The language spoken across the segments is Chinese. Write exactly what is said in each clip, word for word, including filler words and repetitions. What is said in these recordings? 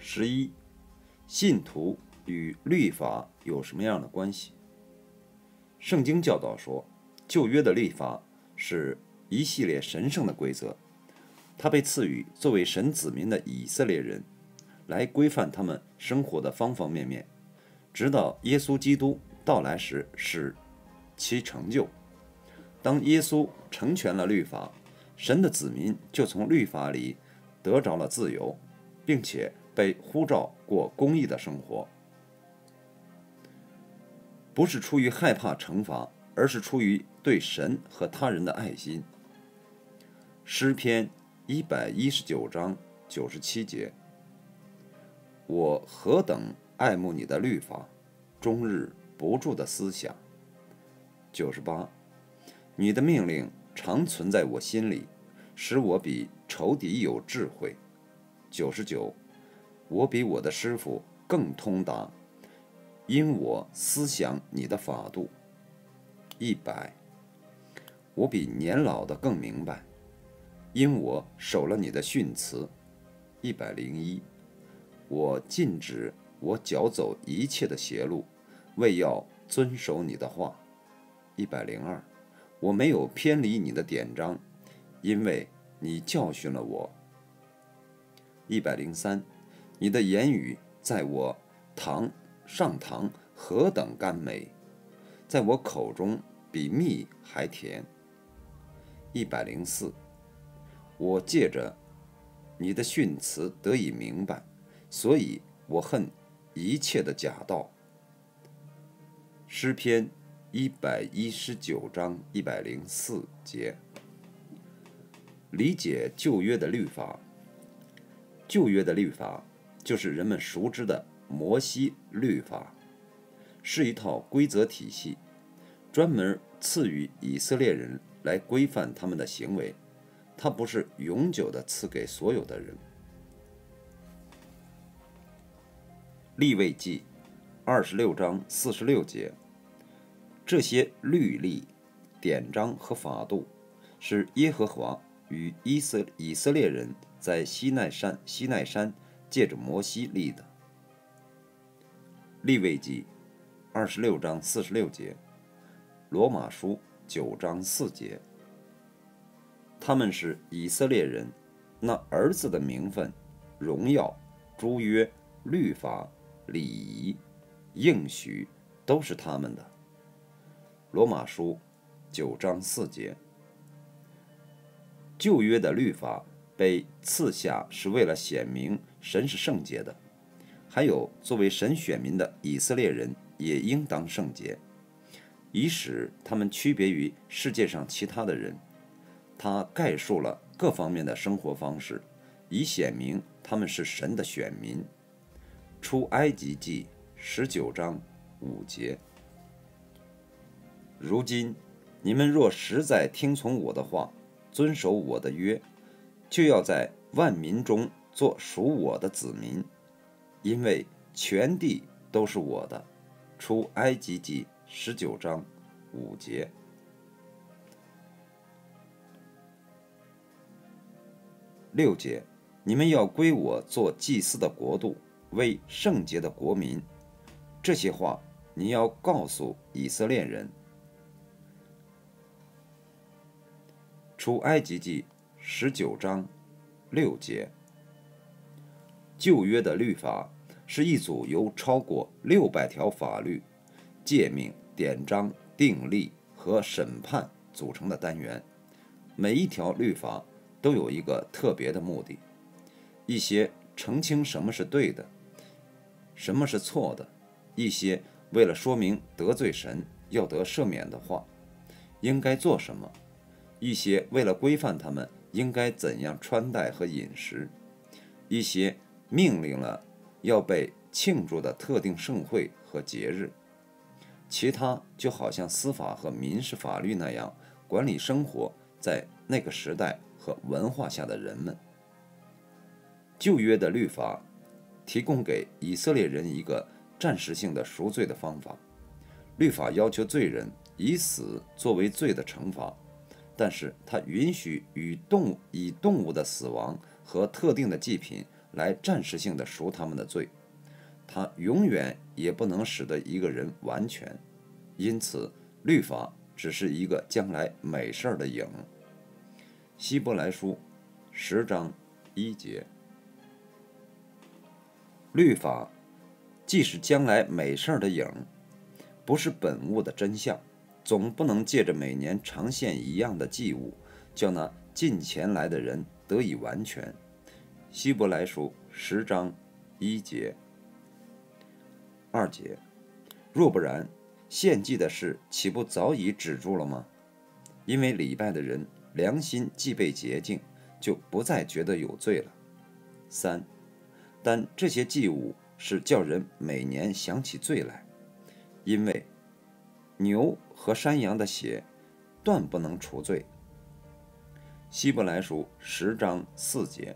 十一，信徒与律法有什么样的关系？圣经教导说，旧约的律法是一系列神圣的规则，它被赐予作为神子民的以色列人，来规范他们生活的方方面面，直到耶稣基督到来时使其成就。当耶稣成全了律法，神的子民就从律法里得着了自由，并且被呼召过公义的生活，不是出于害怕惩罚，而是出于对神和他人的爱心。诗篇一百一十九章九十七节：我何等爱慕你的律法，终日不住的思想。九十八，你的命令常存在我心里，使我比仇敌有智慧。九十九，我比我的师傅更通达，因我思想你的法度。一百，我比年老的更明白，因我守了你的训词。一百零一，我禁止我脚走一切的邪路，为要遵守你的话。一百零二，我没有偏离你的典章，因为你教训了我。一百零三，你的言语在我堂上膛何等甘美，在我口中比蜜还甜。一百零四，我借着你的训词得以明白，所以我恨一切的假道。诗篇一百一十九章一百零四节。理解旧约的律法。旧约的律法就是人们熟知的摩西律法，是一套规则体系，专门赐予以色列人来规范他们的行为，它不是永久的赐给所有的人。利未记二十六章四十六节，这些律例、典章和法度是耶和华与以色以色列人在西奈山西奈山借着摩西立的。利未记二十六章四十六节，罗马书九章四节，他们是以色列人，那儿子的名分、荣耀、诸约、律法、礼仪、应许都是他们的。罗马书九章四节。旧约的律法被赐下是为了显明神是圣洁的，还有作为神选民的以色列人也应当圣洁，以使他们区别于世界上其他的人。他概述了各方面的生活方式，以显明他们是神的选民。出埃及记十九章五节。如今你们若实在听从我的话，遵守我的约，就要在万民中做属我的子民，因为全地都是我的。出埃及记十九章五节。六节，你们要归我做祭司的国度，为圣洁的国民。这些话你要告诉以色列人。出埃及记十九章六节。旧约的律法是一组由超过六百条法律、诫命、典章、定例和审判组成的单元，每一条律法都有一个特别的目的，一些澄清什么是对的，什么是错的，一些为了说明得罪神要得赦免的话应该做什么，一些为了规范他们应该怎样穿戴和饮食，一些命令了要被庆祝的特定盛会和节日，其他就好像司法和民事法律那样管理生活在那个时代和文化下的人们。旧约的律法提供给以色列人一个暂时性的赎罪的方法，律法要求罪人以死作为罪的惩罚，但是它允许与动物以动物的死亡和特定的祭品来暂时性的赎他们的罪，它永远也不能使得一个人完全。因此，律法只是一个将来美事的影。希伯来书十章一节，律法既是将来美事的影，不是本物的真相，总不能借着每年常献一样的祭物，叫那近前来的人得以完全。希伯来书十章一节。二节，若不然，献祭的事岂不早已止住了吗？因为礼拜的人良心既被洁净，就不再觉得有罪了。三，但这些祭物是叫人每年想起罪来，因为牛和山羊的血断不能除罪。希伯来书十章四节。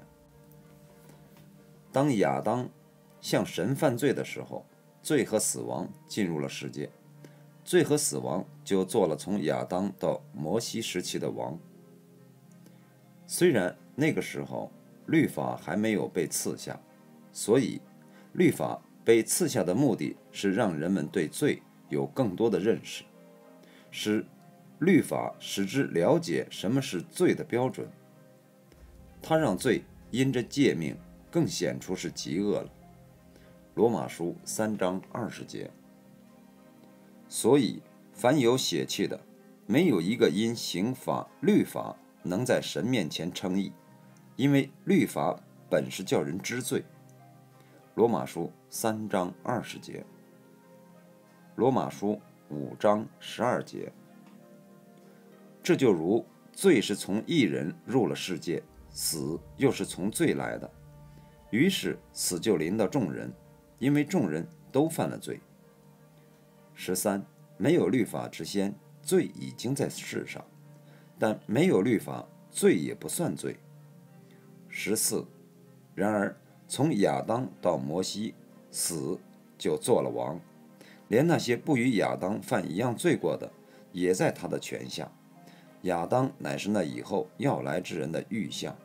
当亚当向神犯罪的时候，罪和死亡进入了世界，罪和死亡就做了从亚当到摩西时期的王。虽然那个时候律法还没有被赐下，所以律法被赐下的目的是让人们对罪有更多的认识，使律法使之了解什么是罪的标准。它让罪因着诫命更显出是极恶了。罗马书三章二十节。所以凡有血气的，没有一个因行法律法能在神面前称义，因为律法本是叫人知罪。罗马书三章二十节。罗马书五章十二节。这就如罪是从一人入了世界，死又是从罪来的，于是死就临到众人，因为众人都犯了罪。十三，没有律法之先，罪已经在世上，但没有律法，罪也不算罪。十四，然而从亚当到摩西，死就做了王，连那些不与亚当犯一样罪过的，也在他的权下。亚当乃是那以后要来之人的预像。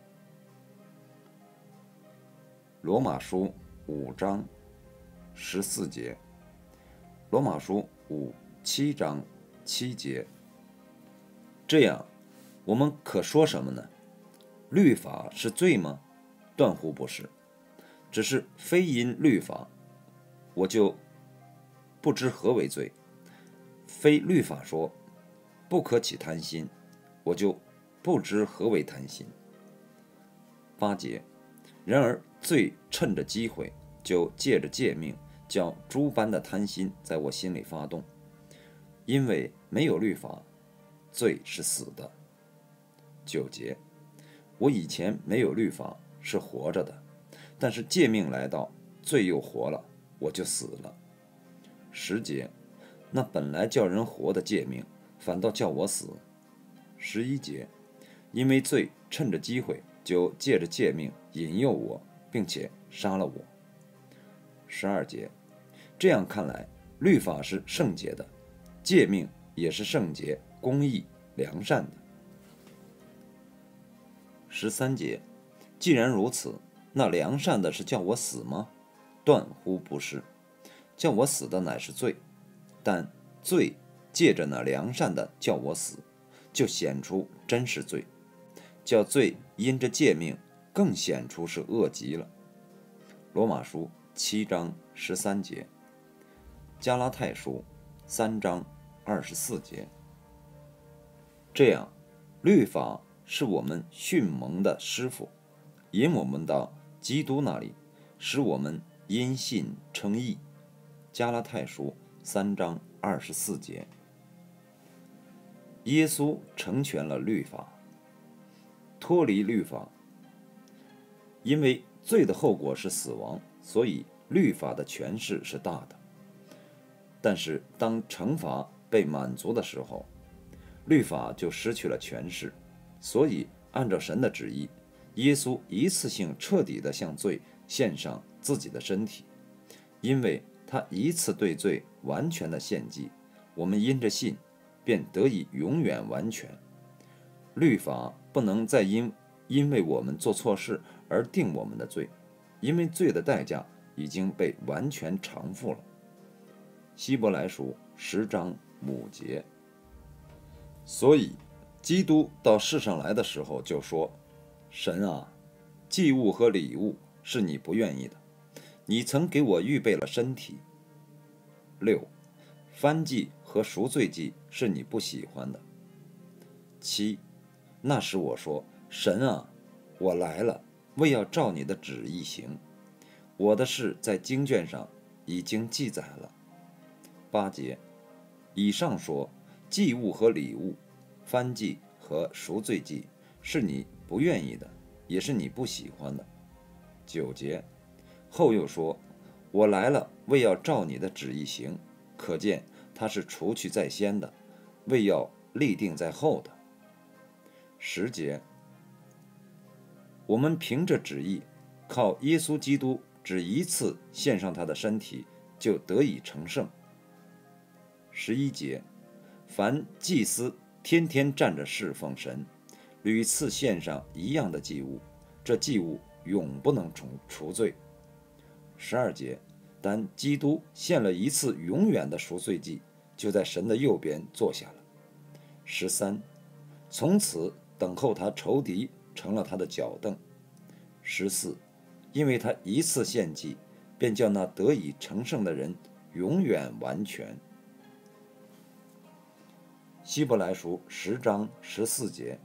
罗马书五章十四节。罗马书五七章七节。这样，我们可说什么呢？律法是罪吗？断乎不是，只是非因律法，我就不知何为罪；非律法说不可起贪心，我就不知何为贪心。八节。然而罪趁着机会，就借着诫命，叫诸般的贪心在我心里发动。因为没有律法，罪是死的。九节。我以前没有律法，是活着的，但是诫命来到，罪又活了，我就死了。十节。那本来叫人活的诫命，反倒叫我死。十一节。因为罪趁着机会，就借着诫命引诱我，并且杀了我。十二节。这样看来，律法是圣洁的，诫命也是圣洁、公义、良善的。十三节。既然如此，那良善的是叫我死吗？断乎不是，叫我死的乃是罪，但罪借着那良善的叫我死，就显出真是罪，叫罪因着诫命更显出是恶极了。罗马书七章十三节。加拉太书三章二十四节。这样，律法是我们训蒙的师傅，引我们到基督那里，使我们因信称义。加拉太书三章二十四节。耶稣成全了律法，脱离律法，因为罪的后果是死亡，所以律法的权势是大的。但是当惩罚被满足的时候，律法就失去了权势，所以按照神的旨意，耶稣一次性彻底地向罪献上自己的身体，因为他一次对罪完全的献祭，我们因着信便得以永远完全。律法不能再因因为我们做错事而定我们的罪，因为罪的代价已经被完全偿付了。希伯来书十章五节。所以基督到世上来的时候就说：神啊，祭物和礼物是你不愿意的，你曾给我预备了身体。六，燔祭和赎罪祭是你不喜欢的。七，那时我说：神啊，我来了，为要照你的旨意行。我的事在经卷上已经记载了。八节，以上说，祭物和礼物，燔祭和赎罪祭是你不愿意的，也是你不喜欢的。九节，后又说：我来了，为要照你的旨意行。可见他是除去在先的，为要立定在后的。十节，我们凭着旨意，靠耶稣基督只一次献上他的身体，就得以成圣。十一节，凡祭司天天站着侍奉神，屡次献上一样的祭物，这祭物永不能除罪。十二节，但基督献了一次永远的赎罪祭，就在神的右边坐下了。十三，从此等候他仇敌成了他的脚凳。十四，因为他一次献祭，便叫那得以成圣的人永远完全。希伯来书十章十四节，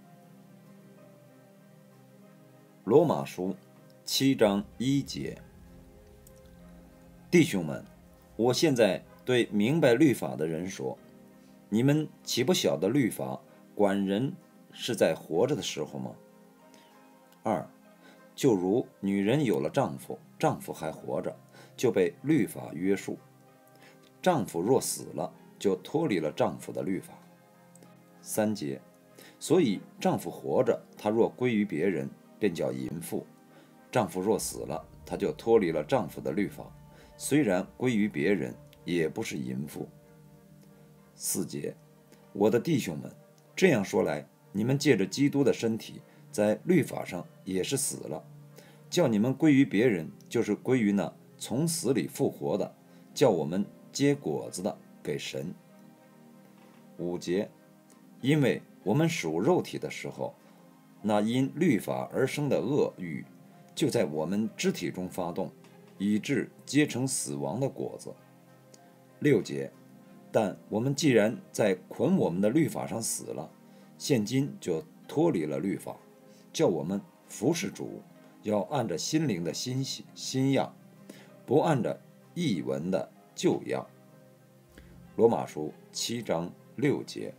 罗马书七章一节。弟兄们，我现在对明白律法的人说，你们岂不晓得律法管人是在活着的时候吗？二，就如女人有了丈夫，丈夫还活着，就被律法约束；丈夫若死了，就脱离了丈夫的律法。三节，所以丈夫活着，他若归于别人，便叫淫妇；丈夫若死了，他就脱离了丈夫的律法，虽然归于别人，也不是淫妇。四节，我的弟兄们，这样说来，你们借着基督的身体，在律法上也是死了，叫你们归于别人，就是归于那从死里复活的，叫我们结果子的给神。五节，因为我们属肉体的时候，那因律法而生的恶欲，就在我们肢体中发动，以致结成死亡的果子。六节，但我们既然在捆我们的律法上死了，现今就脱离了律法，叫我们服侍主，要按着心灵的新新样，不按着译文的旧样。罗马书七章六节。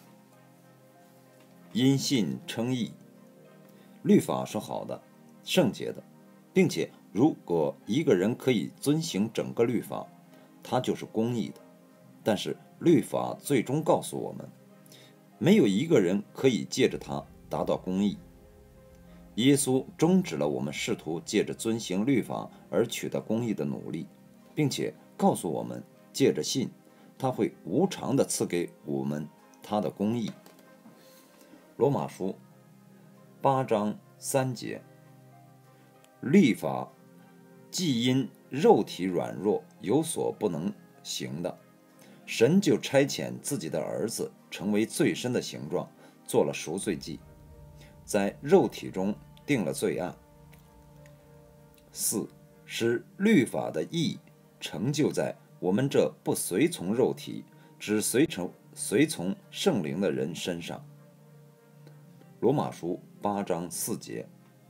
因信称义，律法是好的、圣洁的，并且如果一个人可以遵行整个律法，他就是公义的。但是律法最终告诉我们，没有一个人可以借着它达到公义。耶稣终止了我们试图借着遵行律法而取得公义的努力，并且告诉我们，借着信，他会无偿地赐给我们他的公义。罗马书八章三节，律法既因肉体软弱有所不能行的，神就差遣自己的儿子成为最深的形状，做了赎罪祭，在肉体中定了罪案。四，使律法的义成就在我们这不随从肉体，只随从随从圣灵的人身上。罗马书八章四节，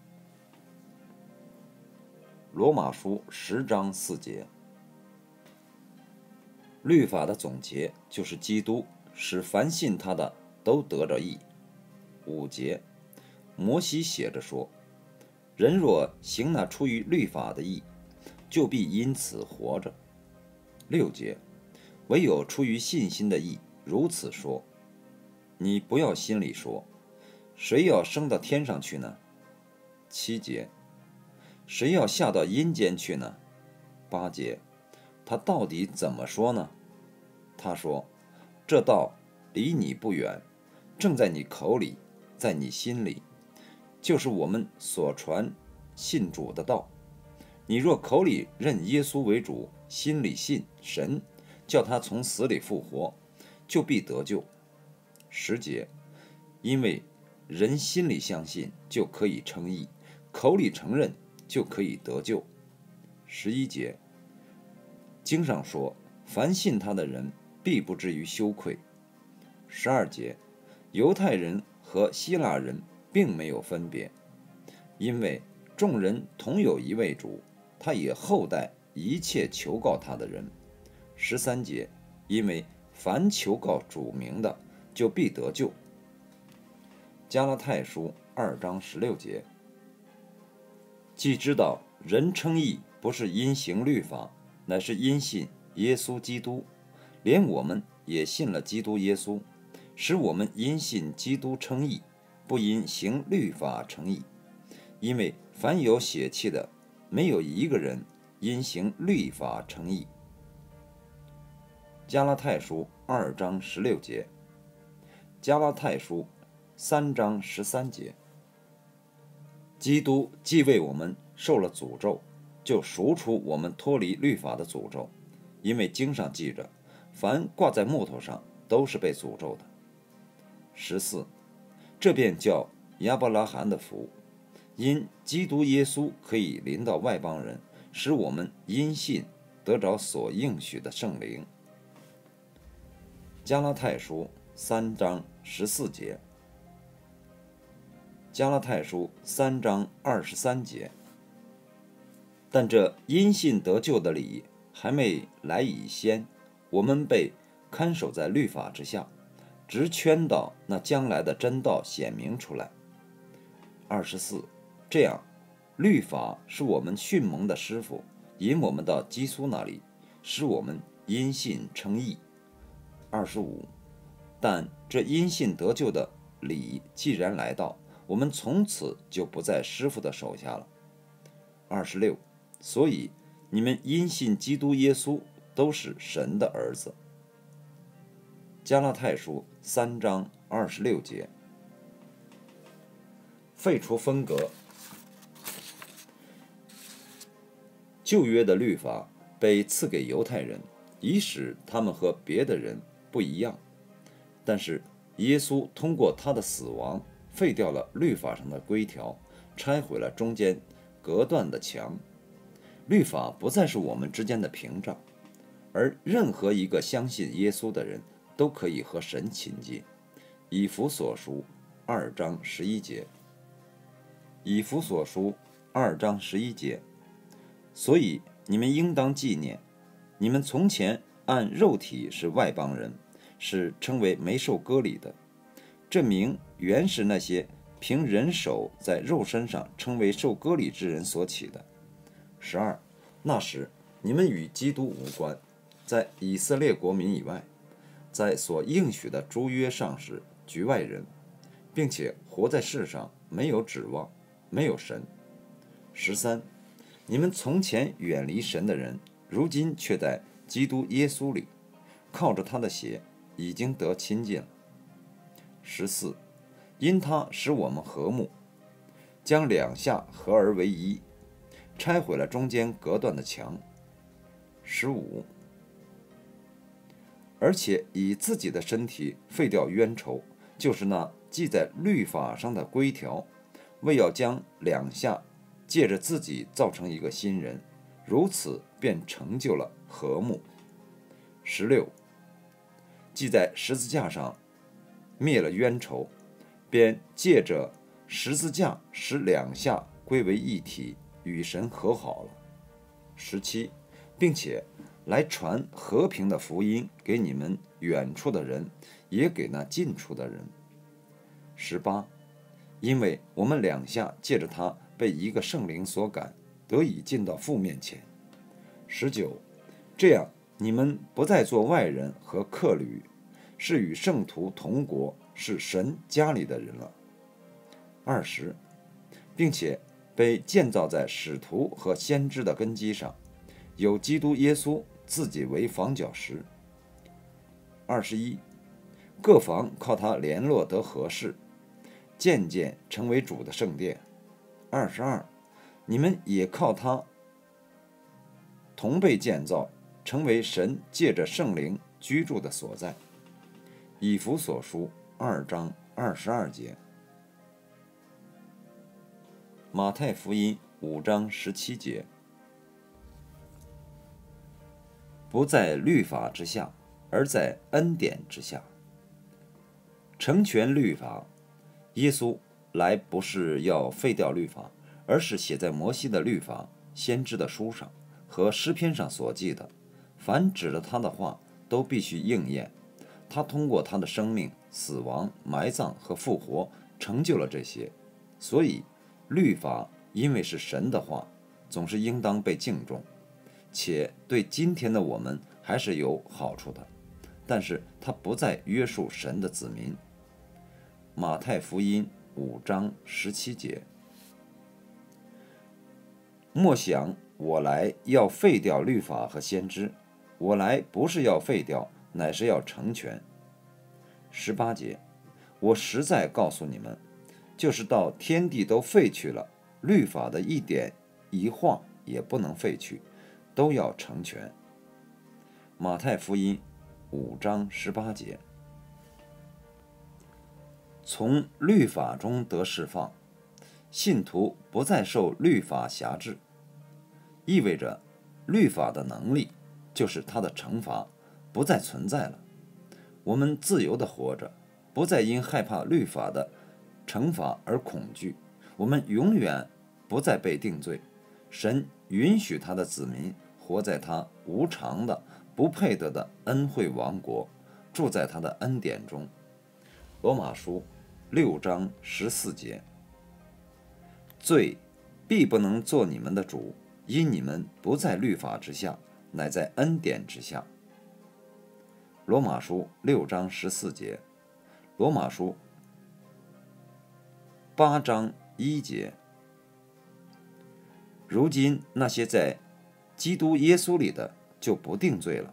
罗马书十章四节。律法的总结就是基督，使凡信他的都得着义。五节，摩西写着说，人若行那出于律法的义，就必因此活着。六节，唯有出于信心的义，如此说。你不要心里说，谁要升到天上去呢？七节，谁要下到阴间去呢？八节，他到底怎么说呢？他说，这道离你不远，正在你口里，在你心里，就是我们所传信主的道。你若口里认耶稣为主，心里信神，叫他从死里复活，就必得救。十节，因为人心里相信，就可以称义，口里承认，就可以得救。十一节，经上说，凡信他的人，必不至于羞愧。十二节，犹太人和希腊人并没有分别，因为众人同有一位主，他也厚待一切求告他的人。十三节，因为凡求告主名的，就必得救。加拉太书二章十六节，既知道人称义不是因行律法，乃是因信耶稣基督，连我们也信了基督耶稣，使我们因信基督称义，不因行律法称义。因为凡有血气的，没有一个人因行律法称义。加拉太书二章十六节，加拉太书三章十三节，基督既为我们受了诅咒，就赎出我们脱离律法的诅咒，因为经上记着，凡挂在木头上都是被诅咒的。十四，这便叫亚伯拉罕的福，因基督耶稣可以临到外邦人，使我们因信得着所应许的圣灵。加拉太书三章十四节，加拉太书三章二十三节，但这因信得救的理还没来以先，我们被看守在律法之下，直圈到那将来的真道显明出来。二十四，这样，律法是我们训蒙的师傅，引我们到基督那里，使我们因信称义。二十五，但这因信得救的理既然来到，我们从此就不在师傅的手下了。二十六，所以你们因信基督耶稣都是神的儿子。加拉太书三章二十六节，废除分隔。旧约的律法被赐给犹太人，以使他们和别的人不一样，但是耶稣通过他的死亡废掉了律法上的规条，拆毁了中间隔断的墙。律法不再是我们之间的屏障，而任何一个相信耶稣的人都可以和神亲近。以弗所书二章十一节，以弗所书二章十一节，所以你们应当纪念，你们从前按肉体是外邦人，是称为没受割礼的。这名原是那些凭人手在肉身上称为受割礼之人所起的。十二，那时你们与基督无关，在以色列国民以外，在所应许的诸约上是局外人，并且活在世上没有指望，没有神。十三，你们从前远离神的人，如今却在基督耶稣里，靠着他的血已经得亲近了。十四，因他使我们和睦，将两下合而为一，拆毁了中间隔断的墙。十五，而且以自己的身体废掉冤仇，就是那记在律法上的规条，为要将两下借着自己造成一个新人，如此便成就了和睦。十六，记在十字架上灭了冤仇，便借着十字架使两下归为一体，与神和好了。十七，并且来传和平的福音给你们远处的人，也给那近处的人。十八，因为我们两下借着他被一个圣灵所感，得以进到父面前。十九，这样你们不再做外人和客旅，是与圣徒同国，是神家里的人了。二十，并且被建造在使徒和先知的根基上，有基督耶稣自己为房角石。二十一，各房靠他联络得合适，渐渐成为主的圣殿。二十二， 你们也靠他同被建造，成为神借着圣灵居住的所在。以弗所书二章二十二节，马太福音五章十七节，不在律法之下，而在恩典之下。成全律法，耶稣来不是要废掉律法，而是写在摩西的律法、先知的书上和诗篇上所记的，凡指了他的话都必须应验。他通过他的生命、死亡、埋葬和复活成就了这些，所以律法因为是神的话，总是应当被敬重，且对今天的我们还是有好处的。但是它不再约束神的子民。马太福音五章十七节，莫想我来要废掉律法和先知，我来不是要废掉，乃是要成全。十八节，我实在告诉你们，就是到天地都废去了，律法的一点一画也不能废去，都要成全。马太福音五章十八节，从律法中得释放，信徒不再受律法辖制，意味着律法的能力，就是它的惩罚，不再存在了。我们自由地活着，不再因害怕律法的惩罚而恐惧。我们永远不再被定罪。神允许他的子民活在他无常的、不配得的恩惠王国，住在他的恩典中。罗马书六章十四节，罪必不能做你们的主，因你们不在律法之下，乃在恩典之下。罗马书六章十四节，罗马书八章一节。如今那些在基督耶稣里的就不定罪了。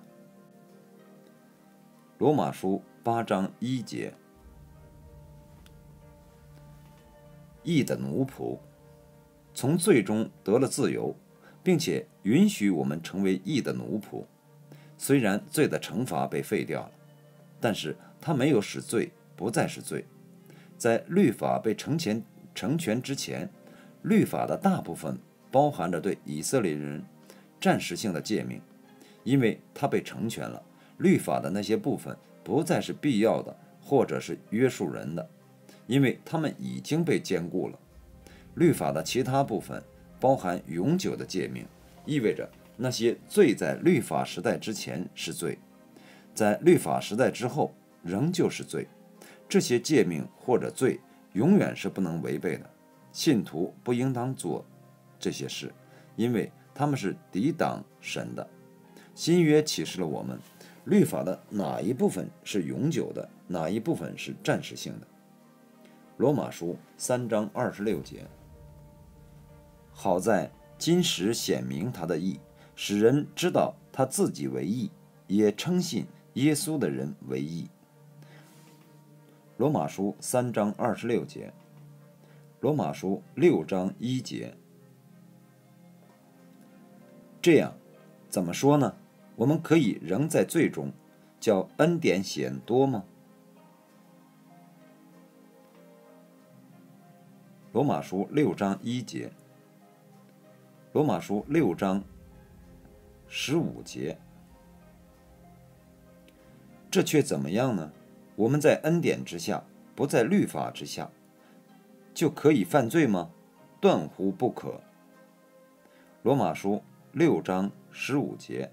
罗马书八章一节。义的奴仆，从罪中得了自由，并且允许我们成为义的奴仆。虽然罪的惩罚被废掉了，但是它没有使罪不再是罪。在律法被成全成全之前，律法的大部分包含着对以色列人暂时性的诫命，因为它被成全了，律法的那些部分不再是必要的或者是约束人的，因为它们已经被坚固了。律法的其他部分包含永久的诫命，意味着那些罪在律法时代之前是罪，在律法时代之后仍旧是罪。这些诫命或者罪永远是不能违背的，信徒不应当做这些事，因为他们是抵挡神的。新约启示了我们，律法的哪一部分是永久的，哪一部分是暂时性的。罗马书三章二十六节，好在今时显明他的义，使人知道他自己为义，也称信耶稣的人为义。罗马书三章二十六节，罗马书六章一节。这样怎么说呢？我们可以仍在罪中，叫恩典显多吗？罗马书六章一节，罗马书六章十五节。这却怎么样呢？我们在恩典之下，不在律法之下，就可以犯罪吗？断乎不可。罗马书六章十五节，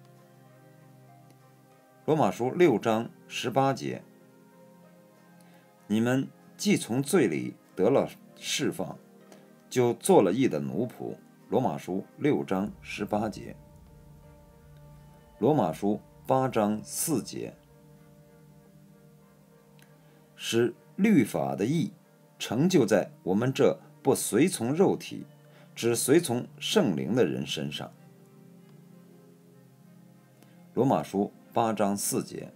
罗马书六章十八节。你们既从罪里得了释放，就做了义的奴仆。罗马书六章十八节。罗马书八章四节。使律法的义成就在我们这不随从肉体，只随从圣灵的人身上。罗马书八章四节。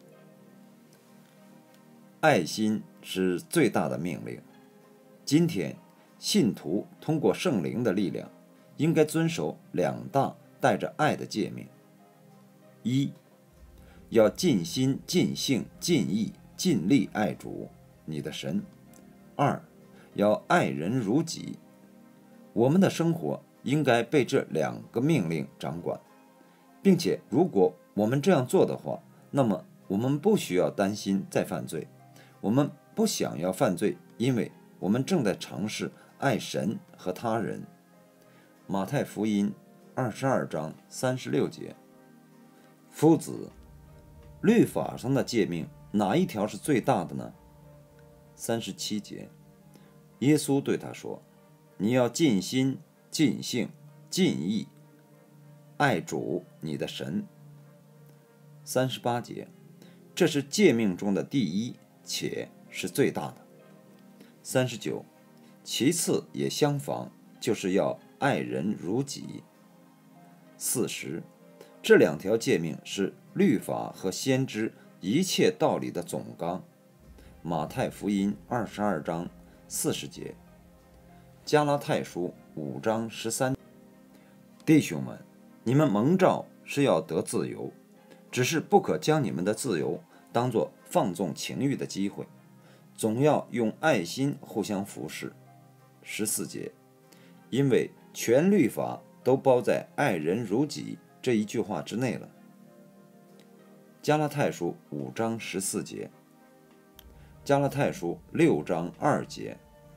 爱心是最大的命令。今天信徒通过圣灵的力量， 应该遵守两大带着爱的诫命：一，要尽心、尽性、尽意、尽力爱主你的神；二，要爱人如己。我们的生活应该被这两个命令掌管，并且如果我们这样做的话，那么我们不需要担心再犯罪。我们不想要犯罪，因为我们正在尝试爱神和他人。马太福音二十二章三十六节。夫子，律法上的诫命哪一条是最大的呢？三十七节。耶稣对他说：你要尽心、尽性、尽意爱主你的神。三十八节。这是诫命中的第一，且是最大的。三十九。其次也相仿，就是要爱人如己。四十。这两条诫命是律法和先知一切道理的总纲。马太福音二十二章四十节。加拉太书五章十三。弟兄们，你们蒙召是要得自由，只是不可将你们的自由当作放纵情欲的机会，总要用爱心互相服侍。十四节。因为全律法都包在爱人如己这一句话之内了。加拉太书五章十四节。加拉太书六章二节。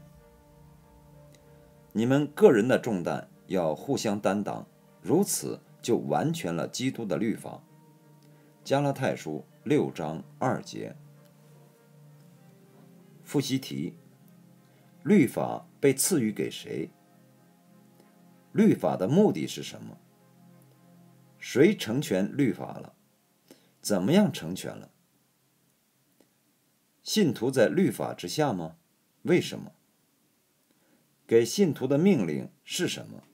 你们个人的重担要互相担当，如此就完全了基督的律法。加拉太书六章二节。复习题：律法被赐予给谁？律法的目的是什么？谁成全律法了？怎么样成全了？信徒在律法之下吗？为什么？给信徒的命令是什么？